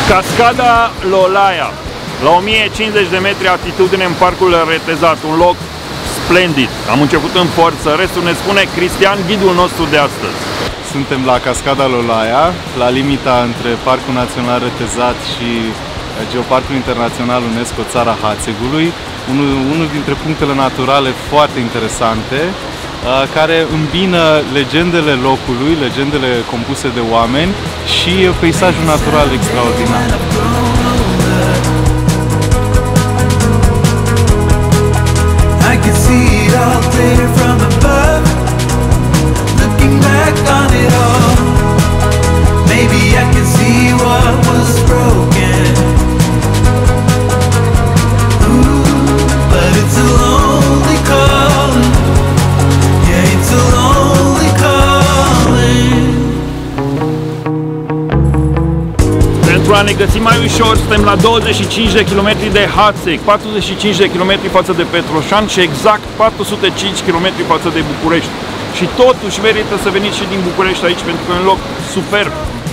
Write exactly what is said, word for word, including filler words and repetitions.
Cascada Lolaia, la o mie cincizeci de metri altitudine în parcul Retezat, un loc splendid. Am început în forță, restul ne spune Cristian, ghidul nostru de astăzi. Suntem la Cascada Lolaia, la limita între Parcul Național Retezat și Geoparcul Internațional UNESCO Țara Hațegului, unul, unul dintre punctele naturale foarte interesante, care îmbină legendele locului, legendele compuse de oameni și peisajul natural extraordinar. Pentru a ne găsi mai ușor, suntem la douăzeci și cinci de kilometri de Hațeg, patruzeci și cinci de kilometri față de Petroșani și exact patru sute cinci kilometri față de București. Și totuși merită să veniți și din București aici, pentru că e un loc superb.